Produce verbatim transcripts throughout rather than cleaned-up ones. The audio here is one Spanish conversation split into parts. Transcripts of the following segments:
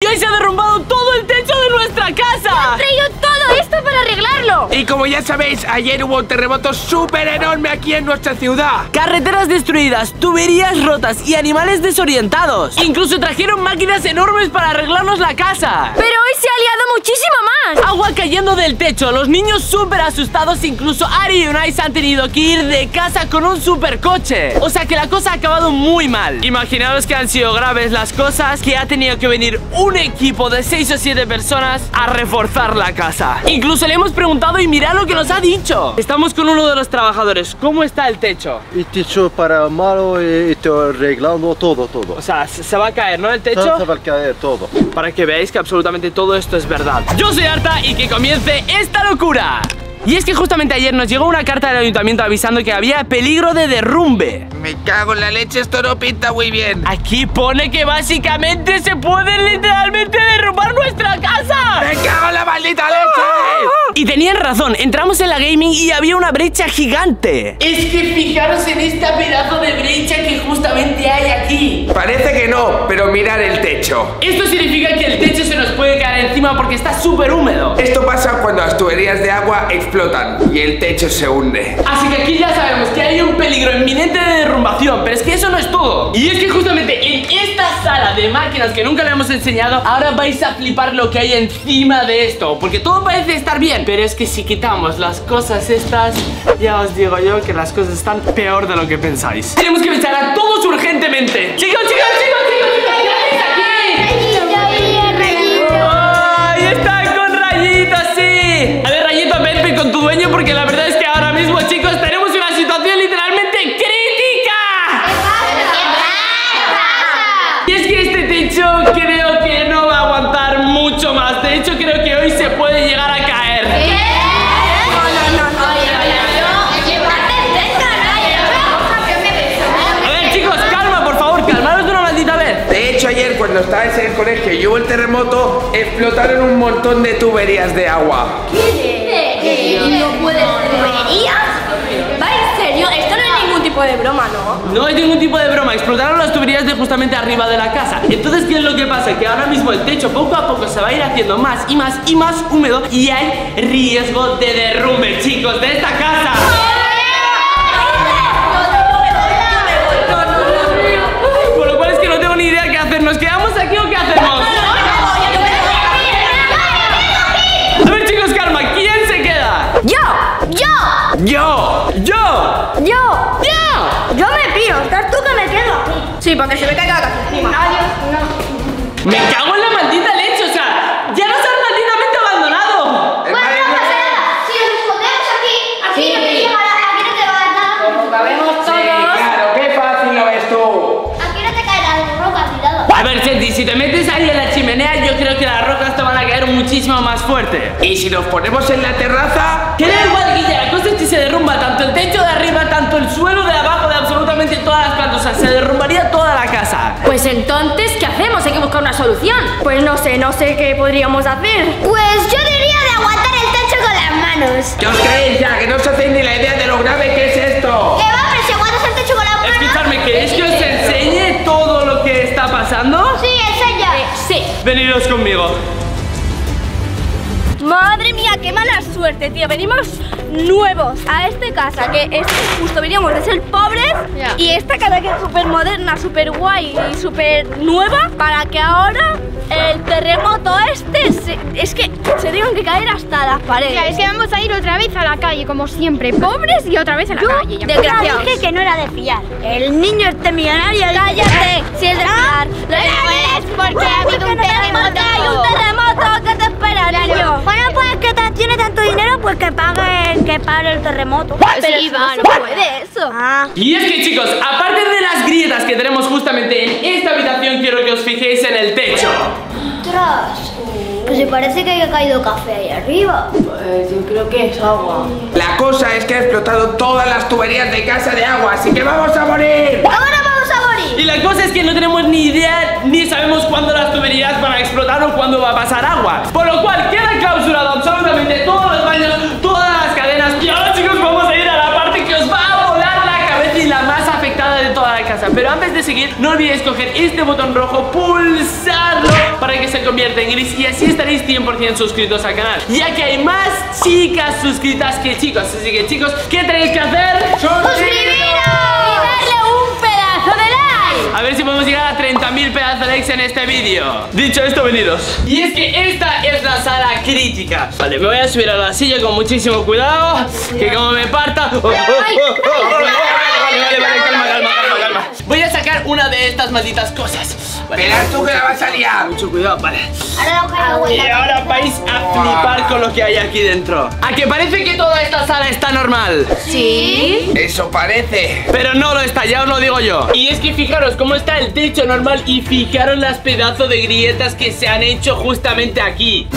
que hoy se ha derrumbado todo el techo de nuestra casa. ¡Han traído todo esto para arreglarlo! Y como ya sabéis, ayer hubo un terremoto súper enorme aquí en nuestra ciudad. Carreteras destruidas, tuberías rotas y animales desorientados. Incluso trajeron máquinas enormes para arreglarnos la casa. Pero hoy se ha liado muchísimo más. Agua cayendo del techo, los niños súper asustados. Incluso Ari y Unai se han tenido que ir de casa con un supercoche. O sea que la cosa ha acabado muy mal. Imaginaos que han sido graves las cosas, que ha tenido que venir un equipo de seis o siete personas a reforzar la casa. Incluso le hemos preguntado y mirad lo que nos ha dicho. Estamos con uno de los trabajadores. ¿Cómo está el techo? El techo para malo y estoy arreglando todo, todo. O sea, se va a caer, ¿no? El techo. Se va a caer todo. Para que veáis que absolutamente todo esto es verdad. Yo soy Arta y que comience esta locura. Y es que justamente ayer nos llegó una carta del ayuntamiento avisando que había peligro de derrumbe. Me cago en la leche, esto no pinta muy bien. Aquí pone que básicamente se puede literalmente derrumbar nuestra casa. ¡Me cago en la maldita leche! Y tenían razón, entramos en la gaming y había una brecha gigante. Es que fijaros en esta pedazo de brecha que justamente hay aquí. Parece que no, pero mirad el techo. Esto significa que el techo se nos puede caer encima porque está súper húmedo. Esto pasa cuando las tuberías de agua explotan y el techo se hunde. Así que aquí ya sabemos que hay un peligro inminente de derrumbación. Pero es que eso no es todo. Y es que justamente en esta sala de máquinas que nunca le hemos enseñado, ahora vais a flipar lo que hay encima de esto. Porque todo parece estar bien, pero es que si quitamos las cosas estas, ya os digo yo que las cosas están peor de lo que pensáis. Tenemos que echar a todos urgentemente. Chicos, chicos, chicos, chicos, chicos, ¿qué hacéis aquí? ¡Ay, está con Rayito, sí! A ver, Rayito, vente con tu dueño porque la verdad es que ahora mismo, chicos, tenemos una situación literalmente crítica. Y es que este techo creo que no va a aguantar mucho más. De hecho, creo que hoy se puede llegar a caer. A ver, chicos, calma, por favor, calmaros de una maldita vez. De hecho, ayer cuando estabais en el colegio y hubo el terremoto, explotaron un montón de tuberías de agua. ¿No puede ser tuberías? ¿Va en serio? Esto no es ningún tipo de broma, ¿no? No hay ningún tipo de broma, explotaron las tuberías de justamente arriba de la casa. Entonces, ¿qué es lo que pasa? Que ahora mismo el techo poco a poco se va a ir haciendo más y más y más húmedo y hay riesgo de derrumbe, chicos, de esta casa. Con lo cual es que no tengo ni idea qué hacer. ¿Nos quedamos aquí o qué hacemos? A ver, chicos, calma, ¿quién se queda? ¡Yo! ¡Yo! ¡Yo! ¡Yo! ¡Yo! ¡Yo! Yo me piro, estás tú que me quedo aquí. Sí, porque se me caiga la casa encima. Adiós, no. Me cago en la maldita leche, o sea, ya nos han malditamente abandonado. El madre mía. Si nos escondemos aquí, aquí no te llega nada, aquí no te va a dar nada. Como cabemos todos. Sí, claro, qué fácil lo ves tú. Aquí no te caerán las rocas ni nada. A ver, Chenty, si te metes ahí en la chimenea, yo creo que las rocas te van a caer muchísimo más fuerte. Y si nos ponemos en la terraza, Que da igual, Guilla, la cosa es que se derrumba tanto el techo de arriba, tanto el suelo de abajo, de absolutamente todas las plantas. O sea, se derrumbaría toda la casa. Pues entonces, ¿qué hacemos? Hay que buscar una solución. Pues no sé, no sé qué podríamos hacer. Pues yo diría de aguantar el techo con las manos. ¿qué os creéis ya? Que no os hacéis ni la idea de lo grave que es esto. ¿Qué va? Pero si aguantas el techo con las manos. Escuchadme, ¿queréis que os enseñe todo lo que está pasando? Sí, enseña. Sí. Veniros conmigo. Madre mía, qué mala suerte, tío. Venimos nuevos a esta casa, que es justo veníamos de ser pobres. Ya. Y esta casa que es súper moderna, súper guay y súper nueva, para que ahora el terremoto este se- es que se tengan que caer hasta las paredes. Mira, es que vamos a ir otra vez a la calle, como siempre, pobres y otra vez a la calle. ya. Desgraciados. Dije que no era de fiar. El niño este millonario. Cállate, si es de fiar. Lo es porque ha habido un terremoto. Hay un terremoto, ¿qué te espera, Claro. niño? Bueno, pues que ta- tiene tanto dinero, pues que pague, que pague el terremoto. Pero si no se puede eso. Ah. Y es que, chicos, aparte de las grietas que tenemos justamente en esta habitación, quiero que os fijéis en el techo. Ostras, pues me parece que haya caído café ahí arriba. Pues yo creo que es agua. La cosa es que ha explotado todas las tuberías de casa de agua, así que vamos a morir. ¡Ahora vamos a morir! Y la cosa es que no tenemos ni idea ni sabemos cuándo las tuberías van a explotar o cuándo va a pasar agua. Por lo cual queda clausurado absolutamente todos los baños, todas las cadenas. Y ahora, chicos, vamos a ir a la parte que os va a volar la cabeza y la más afectada de toda la casa. Pero antes de seguir, no olvidéis coger este botón rojo, pulsarlo para que se convierta en gris y así estaréis cien por cien suscritos al canal, ya que hay más chicas suscritas que chicos. Así que chicos, ¿qué tenéis que hacer? ¡Suscribiros! ¡Y darle un pedazo de like! A ver si podemos llegar a treinta mil pedazos de likes en este vídeo. Dicho esto, venidos. Y es que esta es la sala crítica. Vale, me voy a subir a la silla con muchísimo cuidado, que como me parta... Oh, oh, oh, oh, vale, vale, vale, vale, calma, calma, calma, calma. Voy a sacar una de estas malditas cosas. Vale. Verás tú que la vas a liar. Mucho cuidado, vale. Ahora Y ahora vais a flipar con lo que hay aquí dentro. ¿A que parece que toda esta sala está normal? ¿Sí? Eso parece. Pero no lo está, ya os lo digo yo. Y es que fijaros cómo está el techo normal y fijaros las pedazos de grietas que se han hecho justamente aquí.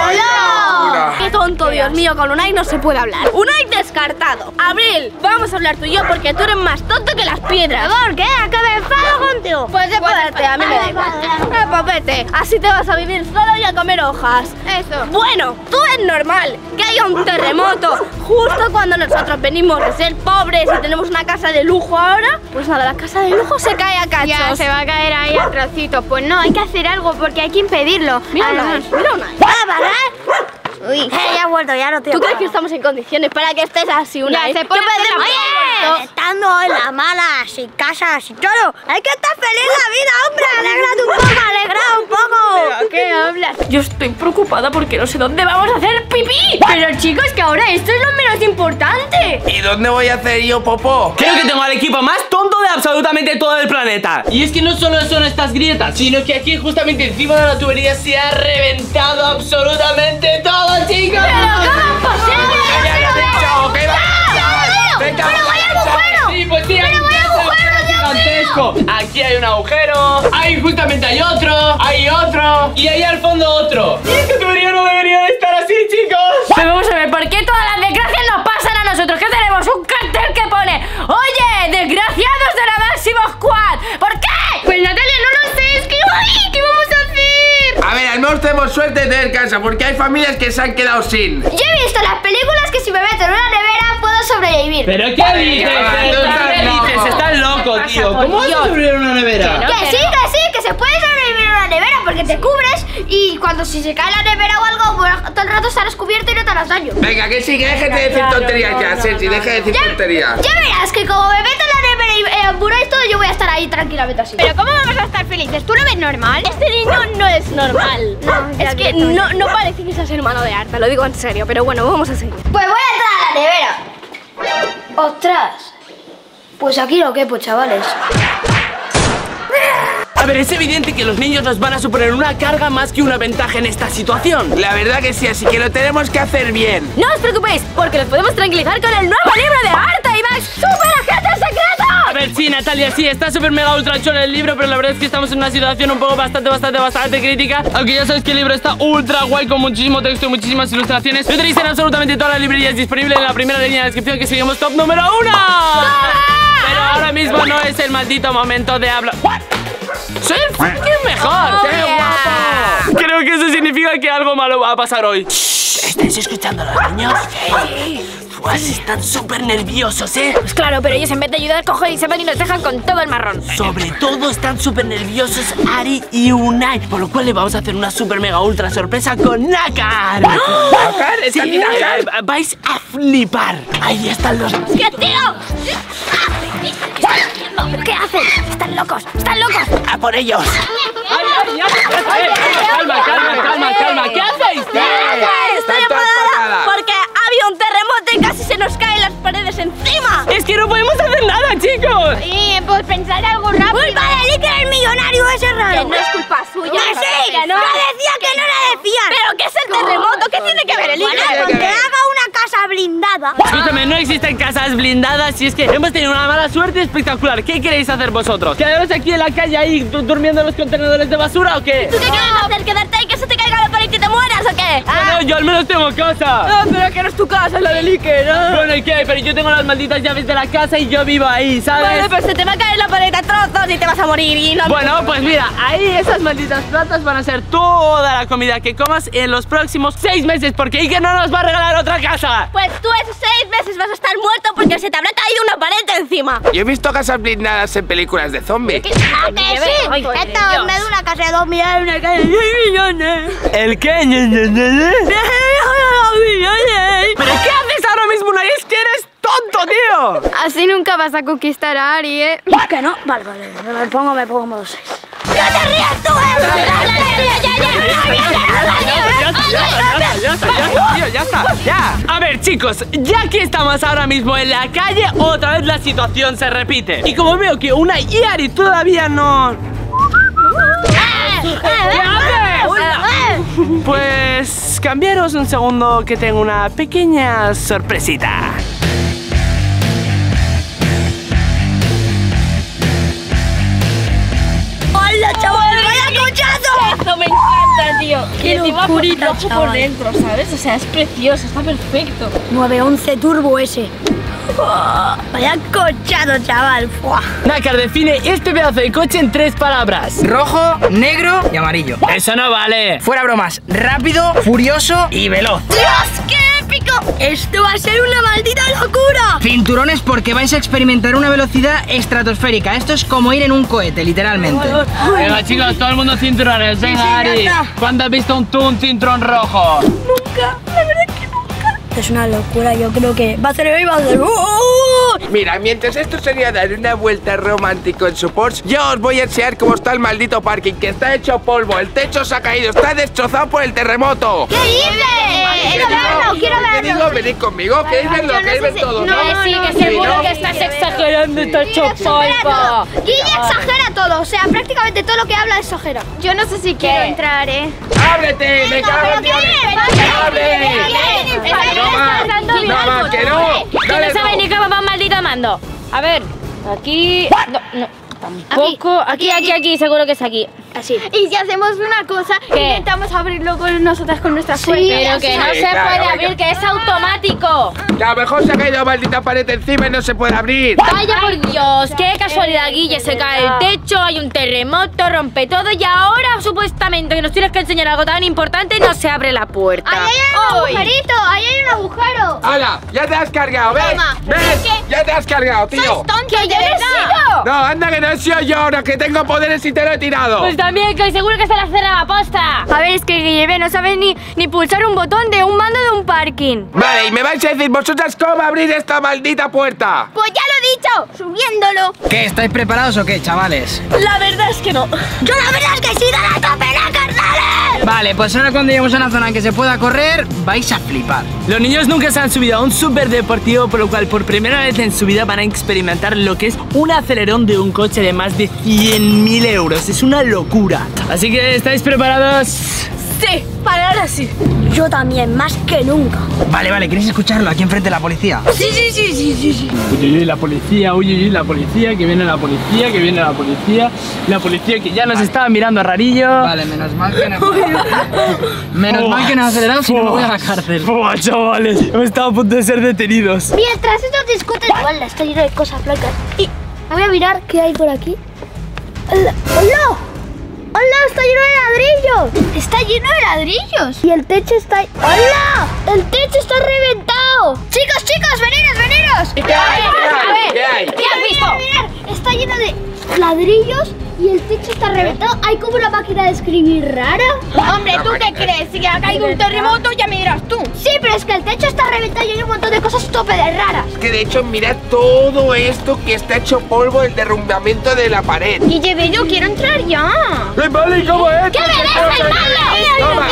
¡Hola! ¡Qué tonto, Dios mío! Con Unai no se puede hablar. Unai descartado. Abril, vamos a hablar tú y yo porque tú eres más tonto que las piedras. ¿Por qué? ¿A que me enfado contigo? Pues de poderte, a mí me da igual. Eh, pues vete. Así te vas a vivir solo y a comer hojas. Eso. Bueno, tú es normal que haya un terremoto justo cuando nosotros venimos de ser pobres y tenemos una casa de lujo ahora. Pues nada, la casa de lujo se cae a cachos. Ya, se va a caer ahí a trocitos. Pues no, hay que hacer algo porque hay que impedirlo. Mira Además- Unai, mira Unai. ¡Ah, vale! Uy, eh, ya he vuelto, ya no te ¿Tú crees que estamos en condiciones para que estés así, Unai? Ya, se puede ¿Qué hacer la pedimos? Oye, estando en la mala, sin casa, sin todo, hay que estar feliz la vida, hombre. Alégrate un poco, alegra un poco. ¿Qué hablas? Yo estoy preocupada porque no sé dónde vamos a hacer pipí. Pero chicos, que ahora esto es lo menos importante. ¿Y dónde voy a hacer yo popó? Creo que tengo al equipo más tonto de absolutamente todo el planeta. Y es que no solo son estas grietas, sino que aquí justamente encima de la tubería se ha reventado absolutamente todo, chicos. ¿Cómo es posible? ¡Ya lo he dicho! ¡Que va! ¡Venga, ¡Pero vaya vamos! agujero! Sí, pues sí, hay un vaya agujero, gigantesco. Aquí hay un agujero, ahí justamente hay otro, hay otro y ahí al fondo otro. Y esta tubería no debería de estar así, chicos. Pero vamos a ver, ¿por qué todas las desgracias nos pasan a nosotros? ¿Qué tenemos? Un cartel que pone: oye, desgraciados de la Máximo Squad. ¿Por qué? Pues Natalia, no lo sé, es que ¡ay! ¿Qué vamos a hacer? A ver, al menos tenemos suerte de tener casa, porque hay familias que se han quedado sin. Yo he visto las películas que si me meto en una nevera puedo sobrevivir. ¿Pero qué dices? Vale, ¿Estás- estás ¿Qué loco. dices? Estás loco, pasa, tío. por ¿Cómo vas a Dios? sobrevivir en una nevera? Que no. Que sí, que sí, que se puede sobrevivir en una nevera porque te cubres y cuando si se cae la nevera o algo, pues, todo el rato estarás cubierto y no te harás daño. Venga, que sí, que deje de decir tonterías ya, Sergi, deje de decir tonterías. Ya verás que como me meto en la nevera y eh, amburáis todo, yo voy a estar ahí tranquilamente así. Pero ¿cómo vamos a estar felices? ¿Tú lo ves normal? Este niño no es normal. No, ya es que directamente. no, no parece que seas hermano de Arta, lo digo en serio. Pero bueno, vamos a seguir. Pues voy a entrar a la nevera. ¡Ostras! Pues aquí lo quepo, chavales. A ver, es evidente que los niños nos van a suponer una carga más que una ventaja en esta situación. La verdad que sí, así que lo tenemos que hacer bien. No os preocupéis, porque nos podemos tranquilizar con el nuevo libro de Arta y Max, Super Agente Secreto. A ver, sí, Natalia, sí, está súper mega ultra chulo el libro, pero la verdad es que estamos en una situación un poco bastante, bastante, bastante crítica. Aunque ya sabéis que el libro está ultra guay, con muchísimo texto y muchísimas ilustraciones. Lo tenéis en absolutamente todas las librerías disponibles en la primera línea de descripción, que seguimos top número uno. Pero ahora mismo no es el maldito momento de hablar. ¿What? ¡Soy el fucking mejor! Oh, ¡Qué yeah. guapo! Creo que eso significa que algo malo va a pasar hoy. Shh, ¿estáis escuchando a los niños? Pues están súper nerviosos, ¿eh? Pues claro, pero ellos en vez de ayudar cogen y se van y nos dejan con todo el marrón. Sobre todo están súper nerviosos Ari y Unai, por lo cual le vamos a hacer una súper mega ultra sorpresa con Nakar. ¿Nakar? ¿Está aquí Nakar? eh, vais a flipar. Ahí están los... ¡Qué tío! ¿Qué hacen? Están locos, están locos. ¡A por ellos! ¡Ay, ay, ay! Eh, calma, calma, calma, calma. ¿Qué hacéis? Estoy Están todas enfadada paradas. porque había un terremoto y casi se nos caen las paredes encima. Es que no podemos hacer nada, chicos. Sí, pues pensar algo rápido. ¡Culpa de Iker, el millonario ese Que raro! no es culpa suya. ¡Que sí! Que ¡No decía que no la decían! ¿Pero qué es el terremoto? ¿Qué tiene que ver el Bueno, Iker? con que haga una casa blindada. Escúchame, no existen casas blindadas y es que hemos tenido una mala suerte espectacular. ¿Qué queréis hacer vosotros? ¿Quedaros aquí en la calle ahí durmiendo en los contenedores de basura o qué? ¿Tú qué quieres hacer? ¿Quedarte ahí que se te caiga la pared y te mueras o qué? No, no, yo al menos tengo casa. No, pero que no es tu casa, es la del Iker, ¿no? Bueno, ¿y qué? Pero yo tengo las malditas llaves de la casa y yo vivo ahí, ¿sabes? Vale, pero se te va a caer la pared a trozos y te vas a morir y no... Bueno, pues mira, ahí esas malditas plantas van a ser toda la comida que comas en los próximos seis meses, porque Iker no nos va a regalar otra casa. Pues tú esos seis meses vas a estar muerto porque se te habrá caído una pared encima. Yo he visto casas blindadas en películas de zombies. ¿A que sí? Ay, por Esto Dios. en vez de una casa de dos millones, una casa de seis millones. ¿El qué? ¿Pero qué haces ahora mismo, Unai? Es que eres tonto, tío. Así nunca vas a conquistar a Ari, ¿eh? ¿Que no? Vale, vale, me pongo, me pongo modo seis. ¡Ya te rías tú, eh! Ya está, ya está, tío, ya está, ya. A ver, chicos, ya que estamos ahora mismo en la calle, otra vez la situación se repite. Y como veo que Unai y Ari todavía no... ¿Qué haces? Pues cambiaros un segundo que tengo una pequeña sorpresita. ¡Hola, chaval! ¡Vaya cochazo! Esto me encanta, tío. Qué locurita, rojo por chaval. dentro, ¿sabes? O sea, es precioso, está perfecto. nueve once Turbo ese. Vaya cochado, chaval. Fuah. Nácar define este pedazo de coche en tres palabras. Rojo, negro y amarillo. Eso no vale. Fuera bromas, rápido, furioso y veloz. ¡Dios, qué épico! Esto va a ser una maldita locura. Cinturones porque vais a experimentar una velocidad estratosférica. Esto es como ir en un cohete, literalmente. Venga, chicos, todo el mundo cinturones. Venga, Ari. ¿Cuándo has visto un, tú un cinturón rojo? Nunca, la verdad que nunca. Es una locura, yo creo que va a ser hoy, va a ser... Mira, mientras esto sería dar una vuelta romántico en su Porsche, yo os voy a enseñar cómo está el maldito parking, que está hecho polvo, el techo se ha caído, está destrozado por el terremoto. ¿Qué dices? Quiero verlo, quiero ¿Qué digo? verlo. Venid conmigo, queréis verlo, queréis ver todo, ¿no? No, sí, que Sí, seguro ¿no? que estás exagerando, está hecho polvo. Guille exagera todo, o sea, prácticamente todo lo que habla exagera. Yo no sé si quiero entrar, ¿eh? ¡Ábrete! ¡Me cago en Dios! ¡Abre! ¡No más! ¡No más, que no! Que ¡Dale no sabe tú! ni qué va maldito mando. A ver, aquí... No, no, tampoco... Aquí, aquí, aquí, seguro que es aquí. Así. Y si hacemos una cosa, ¿Qué? intentamos abrirlo con nosotras con nuestras Sí, fuerzas. Pero que no Sí, se claro, puede venga. abrir, que es automático. Que a lo mejor se ha caído maldita pared encima y no se puede abrir. Vaya por Dios, qué casualidad, Guille. Se cae el techo, hay un terremoto, rompe todo y ahora supuestamente que nos tienes que enseñar algo tan importante no se abre la puerta. Ahí hay un agujerito, ahí hay un agujero. ¡Hala! ¡Ya te has cargado! ¿Ves? Toma. ¿Ves? ¡Ya te has cargado, tío! ¡Que yo no he sido! No, anda que no he sido yo ahora, que tengo poderes y te lo he tirado. Pues también, que seguro que se la cera la posta. A ver, es que Guille no sabes ni, ni pulsar un botón de un mando de un parking. Vale, y me vais a decir vosotras cómo abrir esta maldita puerta. Pues ya lo he dicho, subiéndolo. ¿Qué? ¿Estáis preparados o qué, chavales? La verdad es que no. Yo la verdad es que sí, dale a tope, la carnales. Vale, pues ahora cuando lleguemos a una zona en que se pueda correr, vais a flipar. Los niños nunca se han subido a un superdeportivo, por lo cual por primera vez en su vida van a experimentar lo que es un acelerón de un coche de más de cien mil euros. Es una locura. Así que, ¿estáis preparados? Sí, para ahora sí. Yo también, más que nunca. Vale, vale, ¿queréis escucharlo aquí enfrente de la policía? Sí, sí, sí, sí, sí, sí. Uy, uy, la policía, uy, uy, la policía, que viene la policía, que viene la policía. La policía que ya nos estaba mirando rarillo. Vale, menos mal que no. Menos mal que no has acelerado, si no me voy a la cárcel. ¡Buah, chavales! Hemos estado a punto de ser detenidos. Mientras estos discuten, igual está lleno de cosas blancas. Y voy a mirar qué hay por aquí. ¡Hola! ¡Hola! ¡Hola! ¡Está lleno de ladrillos! ¡Está lleno de ladrillos! Y el techo está... ¡Hola! ¡El techo está reventado! ¡Chicos, chicos! ¡Veniros, veniros! ¿Qué hay? A ver, ¿Qué hay? ¿qué has visto? Mirad, está lleno de ladrillos y el techo está reventado. Hay como una máquina de escribir rara. Hombre, ¿tú qué crees? Si ha caído un terremoto, ya me dirás tú. Sí, pero es que el techo está reventado y hay un montón de cosas tope de raras. Que de hecho, mirad todo esto que está hecho polvo, el derrumbamiento de la pared. Guille, yo quiero entrar ya. ¡Eh, vale! ¿Cómo es? ¡Que me dejes el Toma.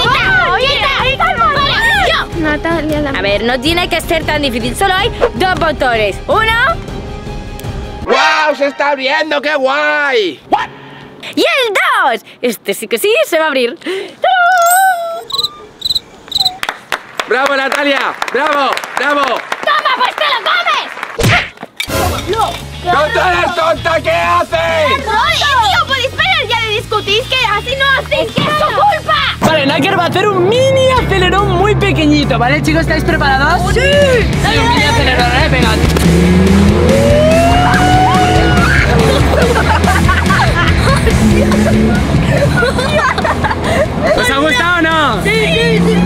Natalia, la... A ver, no tiene que ser tan difícil, solo hay dos botones. Uno ¡Wow! ¡Se está abriendo! ¡Qué guay! y el dos. Este sí que sí se va a abrir. ¡Bravo, Natalia! ¡Bravo! ¡Bravo! ¡Toma, pues te lo comes! ¡No te eres tonta! ¿Qué haces? ¡Oye, tío! ¿Podéis parar ya de discutir? Que así no hacéis. ¡Es que es tu culpa! Vale, Nácar va a hacer un mini acelerón muy muy pequeñito, ¿vale, chicos? ¿Estáis preparados? ¡Sí! Sí, un mini acelerador, ¿eh? Venga. ¿Os ha gustado o no? Sí, sí, sí.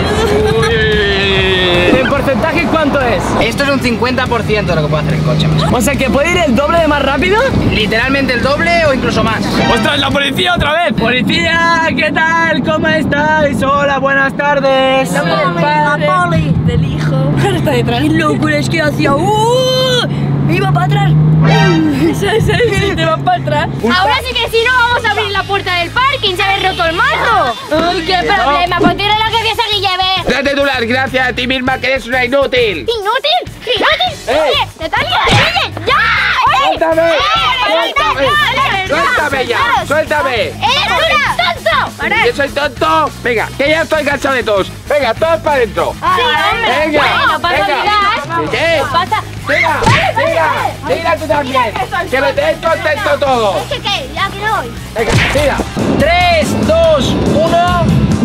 ¿En porcentaje cuánto es? Esto es un cincuenta por ciento de lo que puede hacer el coche. O sea, que puede ir el doble de más rápido. Literalmente el doble o incluso más. ¡Ostras, la policía otra vez! ¡Policía! ¿Qué tal? ¿Cómo estáis? Hola, buenas tardes. La poli del hijo. Ahora está detrás. ¡Qué locura! Es que hacía... ¡Uh! ¡Iba para atrás! Sí, sí, sí, te vas para atrás. Ahora sí que si no vamos a abrir la puerta del parking, se habéis roto el marco. ¡Ay, qué Problema, pues tira las gracias a Guilleve. Date tú las gracias a ti misma que eres una inútil. ¿Inútil? ¿Inútil? ¡Eh! Oye, Natalia, oye, ya. Oye. ¡Suéltame! Eh, ¡Suéltame! dale, ¡Suéltame ya! ¡Suéltame! ¡Eres una tonto! ¿Yo soy tonto? Venga, que ya estoy cansado de todos. Venga, todos para adentro. Sí, hombre. Venga, No pasa venga. nada. ¿Qué? No pasa. ¡Tira! ¡Tira! ¡Tira tú también! ¡Que me tenéis contento todos! Es que, ¿qué? Ya que no voy. Venga, tira. tres, dos, uno.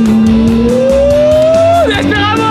¡Despegamos!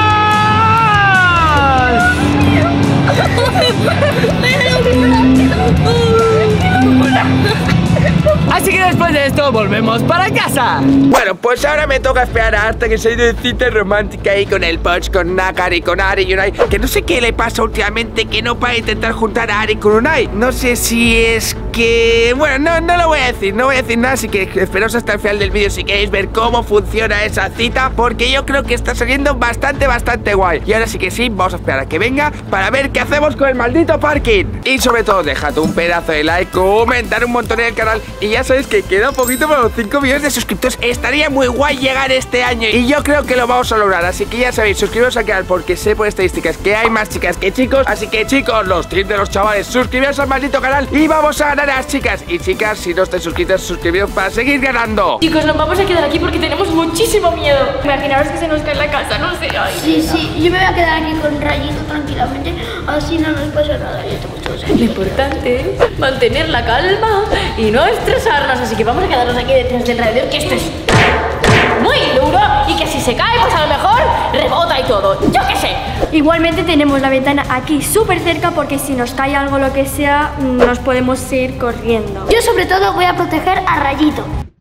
Así que después de esto volvemos para casa. Bueno, pues ahora me toca esperar hasta que se ha ido de cita romántica ahí con el Poch, con Nácar y con Ari y Unai. Que no sé qué le pasa últimamente, que no para intentar juntar a Ari con Unai. No sé si es que... Bueno, no, no lo voy a decir, no voy a decir nada. Así que esperaos hasta el final del vídeo si queréis ver cómo funciona esa cita, porque yo creo que está saliendo bastante, bastante guay. Y ahora sí que sí, vamos a esperar a que venga para ver qué hacemos con el maldito parking. Y sobre todo, dejad un pedazo de like, comentar un montón en el canal. Y ya sabéis que queda un poquito para los cinco millones de suscriptores. Estaría muy guay llegar este año y yo creo que lo vamos a lograr. Así que ya sabéis, suscribiros al canal porque sé por estadísticas que hay más chicas que chicos. Así que chicos, los tips de los chavales, suscribiros al maldito canal y vamos a ganar a las chicas. Y chicas, si no estáis suscritos, suscribiros para seguir ganando. Chicos, nos vamos a quedar aquí porque tenemos muchísimo miedo. Imaginaros que se nos cae la casa, no sé. Ay. Sí, sí, yo me voy a quedar aquí con Rayito tranquilamente, así no nos pasa nada. Yo tengo todo Lo importante es mantener la calma y no estresarnos. Así que vamos a quedarnos aquí detrás del radiador, que esto es muy duro y que si se cae, pues a lo mejor rebota y todo. Yo qué sé. Igualmente tenemos la ventana aquí súper cerca porque si nos cae algo lo que sea, nos podemos ir corriendo. Yo sobre todo voy a proteger a Rayito.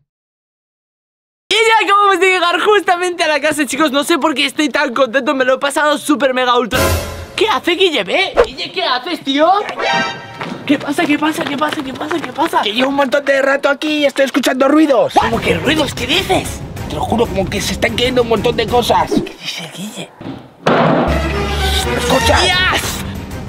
Y ya acabamos de llegar justamente a la casa, chicos. No sé por qué estoy tan contento, me lo he pasado súper mega ultra. ¿Qué hace Guille? ¿Ve? Guille, ¿qué haces, tío? ¿Qué pasa? ¿Qué pasa? ¿Qué pasa? ¿Qué pasa? ¿Qué pasa? Que llevo un montón de rato aquí y estoy escuchando ruidos. ¿Cómo que ruidos? ¿Qué dices? Te lo juro, como que se están cayendo un montón de cosas. ¿Qué dice Guille? Escucha. ¡Yes!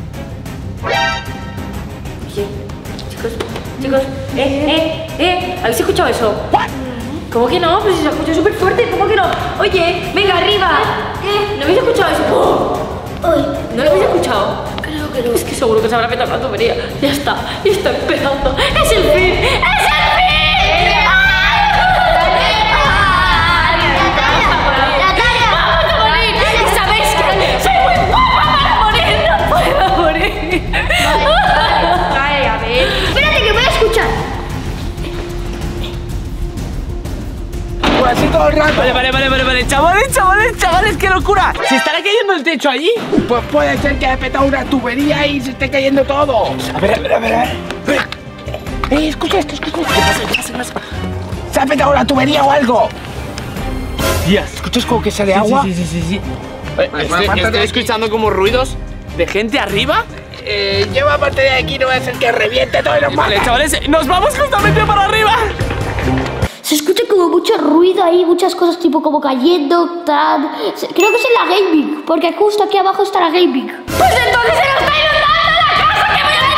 Chicos, chicos, eh, eh, eh, ¿habéis escuchado eso? ¿Cómo que no? Pues si se escucha súper fuerte, ¿cómo que no? Oye, venga, arriba. ¿Qué? ¿No habéis escuchado eso? ¡Oh! ¿No lo habéis escuchado? Creo que no. Es que seguro que se habrá petado la tubería. Ya está, ya está empezando. ¡Es el fin! ¡Es el fin! ¡Vamos a morir! ¿Sabéis qué? ¡Soy muy guapa para morir! ¡No puedo morir! Vale, a ver. Espérate que voy a escuchar. Pues así todo el rato. Vale, vale, vale, vale, vale. Chavales, chavales, chavales, qué locura. ¿Se estará cayendo el techo allí? Pues puede ser que haya petado una tubería y se esté cayendo todo. A ver, a ver, a ver, a ver. Eh, escucha esto, escucha esto. ¿Qué pasa? ¿Qué pasa? ¿Qué pasa? ¿Se ha petado la tubería o algo? Dios. ¿Escuchas como que sale agua? Sí, sí, sí, sí, sí. Eh, Vale, estoy, apártate estoy de aquí. escuchando como ruidos de gente arriba. Eh, lleva aparte de aquí, no voy a hacer que reviente todo y nos Vale, mata. chavales, nos vamos justamente para arriba. Se escucha como mucho ruido ahí, muchas cosas tipo como cayendo, tal. Se- Creo que es en la gaming, porque justo aquí abajo está la gaming. Pues entonces se nos está inundando la casa. ¡Que voy a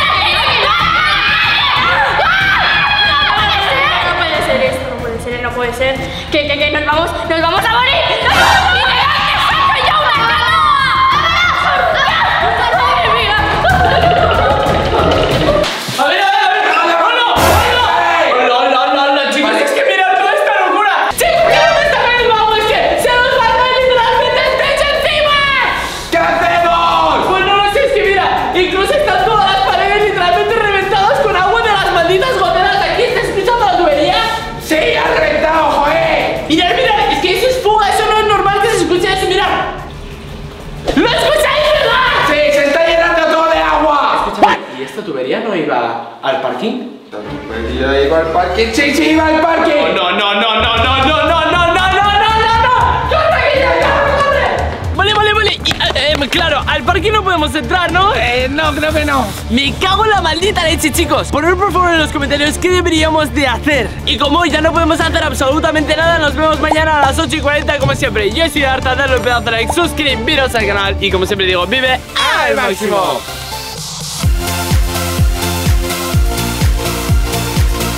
No puede ser esto, no puede ser, no puede ser. Que, que, que nos vamos, nos vamos a morir. ¡No! ¡Y me saco yo una A ver, a ver, a ver. ¡Hola! ¡Hola! ¡Hola, hola, hola, chicos! Es que mirad toda esta locura. ¡Chicos, qué no me está cayendo agua! ¡Es que se nos va a caer literalmente el techo encima! ¿Qué hacemos? Pues no lo sé, es que mira, incluso están todas las paredes literalmente reventadas con agua de las malditas goteras de aquí. ¿Estás escuchando la tubería? Sí, ha reventado, joder. Mirad, mirad, es que eso es fuego iba al parking? Pues yo iba al parque. Sí, sí, iba al parque. No, no, no, no, no, no, no, no, no, no, no, no, no. ¡Corre, Guille, corre, corre! Vale, vale, vale. Y, eh, eh, claro, al parque no podemos entrar, ¿no? Eh, no, creo que no. Me cago en la maldita leche, chicos. Poned por favor en los comentarios qué deberíamos de hacer. Y como hoy ya no podemos hacer absolutamente nada, nos vemos mañana a las ocho y cuarenta como siempre. Yo soy Arta, dadle un pedazo de like, suscribiros al canal y como siempre digo, vive al máximo.